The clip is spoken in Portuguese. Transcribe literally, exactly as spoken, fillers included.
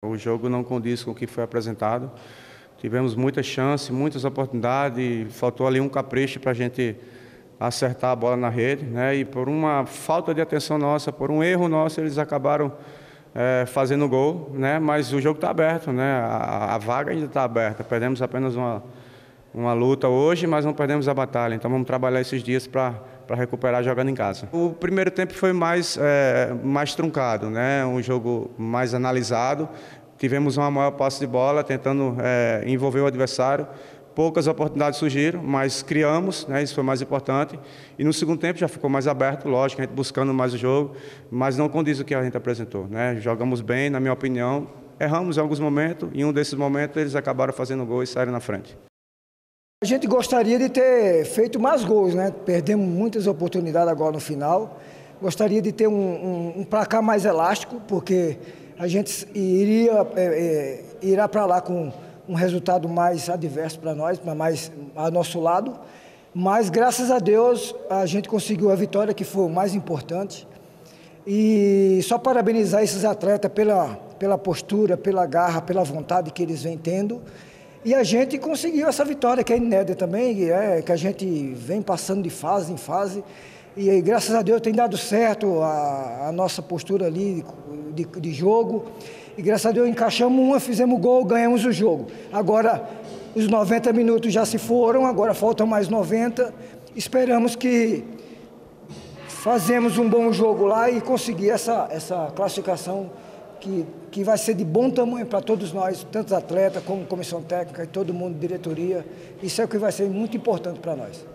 O jogo não condiz com o que foi apresentado. Tivemos muitas chances, muitas oportunidades, faltou ali um capricho para a gente acertar a bola na rede, né? E por uma falta de atenção nossa, por um erro nosso, eles acabaram é, fazendo gol, né? Mas o jogo está aberto, né? A, a vaga ainda está aberta. Perdemos apenas uma, uma luta hoje, mas não perdemos a batalha. Então vamos trabalhar esses dias para para recuperar jogando em casa. O primeiro tempo foi mais, é, mais truncado, né? Um jogo mais analisado. Tivemos uma maior posse de bola, tentando é, envolver o adversário. Poucas oportunidades surgiram, mas criamos, né? Isso foi mais importante. E no segundo tempo já ficou mais aberto, lógico, a gente buscando mais o jogo, mas não condiz o que a gente apresentou, né? Jogamos bem, na minha opinião. Erramos em alguns momentos, e em um desses momentos eles acabaram fazendo gol e saíram na frente. A gente gostaria de ter feito mais gols, né? Perdemos muitas oportunidades agora no final. Gostaria de ter um, um, um placar mais elástico, porque a gente iria, é, é, irá para lá com um resultado mais adverso para nós, mais a nosso lado. Mas, graças a Deus, a gente conseguiu a vitória, que foi o mais importante. E só parabenizar esses atletas pela, pela postura, pela garra, pela vontade que eles vêm tendo. E a gente conseguiu essa vitória, que é inédita também, que, é, que a gente vem passando de fase em fase. E graças a Deus tem dado certo a, a nossa postura ali de, de jogo. E graças a Deus encaixamos uma, fizemos gol, ganhamos o jogo. Agora os noventa minutos já se foram, agora faltam mais noventa. Esperamos que fazemos um bom jogo lá e conseguir essa, essa classificação que, que vai ser de bom tamanho para todos nós, tanto atletas como comissão técnica e todo mundo, diretoria. Isso é o que vai ser muito importante para nós.